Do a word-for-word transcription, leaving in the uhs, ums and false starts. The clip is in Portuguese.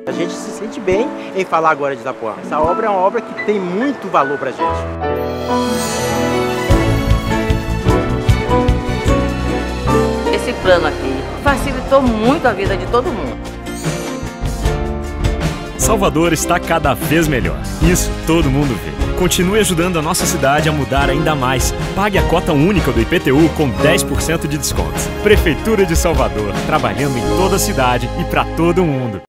A gente se sente bem em falar agora de Itapuã. Essa obra é uma obra que tem muito valor pra gente. Esse plano aqui facilitou muito a vida de todo mundo. Salvador está cada vez melhor. Isso todo mundo vê. Continue ajudando a nossa cidade a mudar ainda mais. Pague a cota única do I P T U com dez por cento de desconto. Prefeitura de Salvador, trabalhando em toda a cidade e para todo mundo.